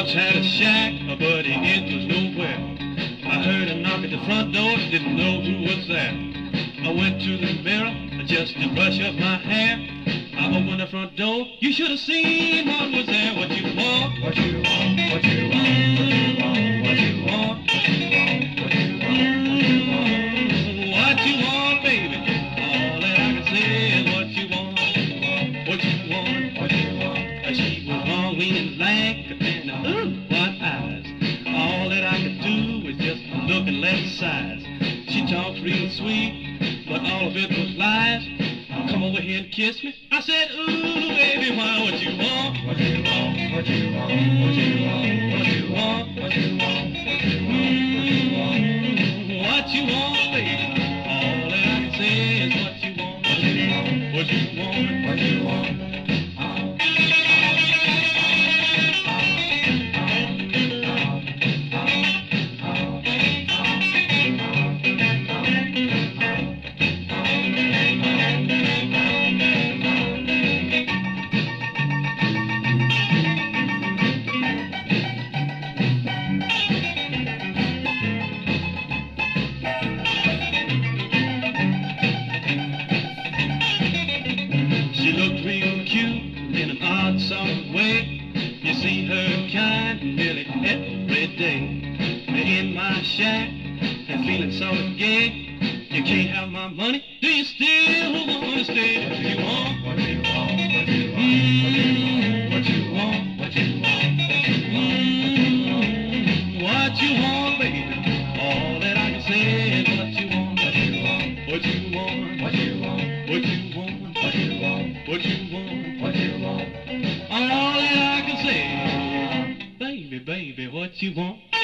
once had a shack, but it was nowhere. I heard a knock at the front door, didn't know who was there. I went to the mirror just to brush up my hair. I opened the front door, you should have seen what was there. What you want, what you want, what you want, what you want, what you want, what you want, what you want, baby. All that I can say is what you want, what you want, what you want. She was long, leaning lank, and what eyes. All that I could do was just look and let size. She talks real sweet, but all of it was lies. Come over here and kiss me. I said, ooh, baby, why? What you want? What you want? What you want? What you want? What you want? What you want? What you want? What you want, baby? All that I can say is what you want. What you want? What you want? What you want? She looked real cute in an odd sort of way. You see her kind nearly every day. In my shack and feeling sort of gay. You can't have my money, do you still want to stay? What you want? What you want? What you want? What you want? What you want? What you want, baby? All that I can say is what you want. What you want? What you want? What you want? What you want? What you want? What you want? What you want? All that I can say, baby, baby, what you want?